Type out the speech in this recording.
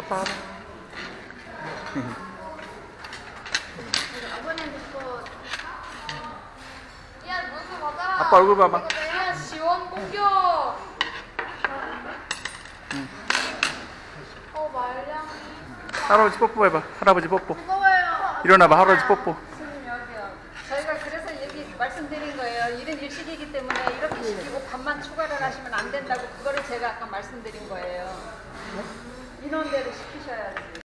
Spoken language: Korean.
밥. 아빠 얼굴 봐봐. 야, 지원 공격. 말량이. 할아버지 뽀뽀해봐. 할아버지 뽀뽀. 무거워요. 일어나봐. 할아버지 뽀뽀. 스님 여기요. 저희가 그래서 여기 말씀드린 거예요. 일은 일식이기 때문에 이렇게 시키고 밥만 추가를 하시면 안 된다고 그거를 제가 아까 말씀드린 거예요. 인원대로 시키셔야지.